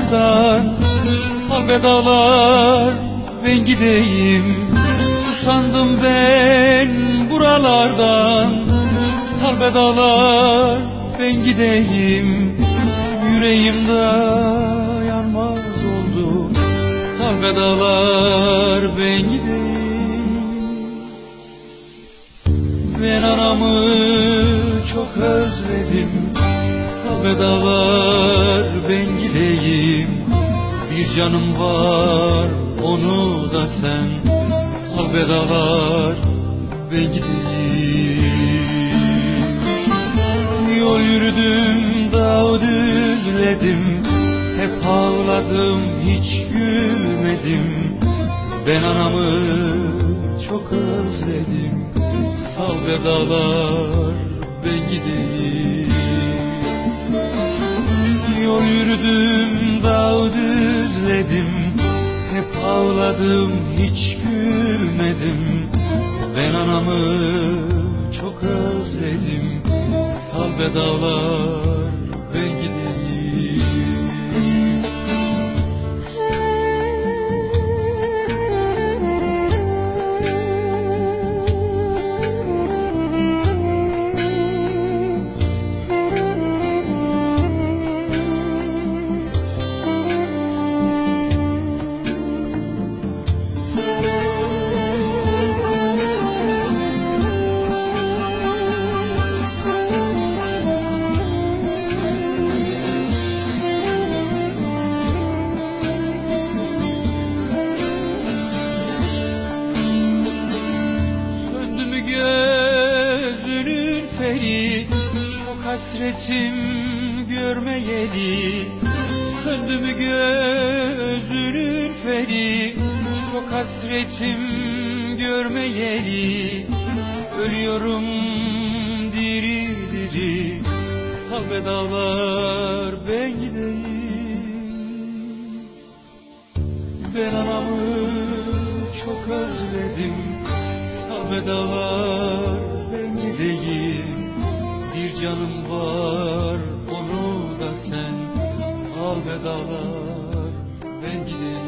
dağlardan, sal be dağlar ben gideyim. Usandım ben buralardan, sal be dağlar ben gideyim. Yüreğimde yanmaz oldu, sal be dağlar ben gideyim. Ben anamı çok özledim, sal be dağlar ben gideyim. Bir canım var, onu da sen, sal be dağlar ben gideyim. Yol yürüdüm, dağ düzledim, hep ağladım, hiç gülmedim. Ben anamı çok özledim, sal be dağlar ben gideyim. Yol yürüdüm, dağ düzledim, hep ağladım, hiç gülmedim. Ben anamı çok özledim, sal be dağlar ben gideyim. Gözünün feri, çok hasretim görmeyeli. Söndü mü gözünün feri, çok hasretim görmeyeli. Ölüyorum diri diri, sal be dağlar ben gideyim. Ben anamı çok özledim, sal be dağlar ben gideyim. Bir canım var, onu da sen, al be dağlar ben gideyim.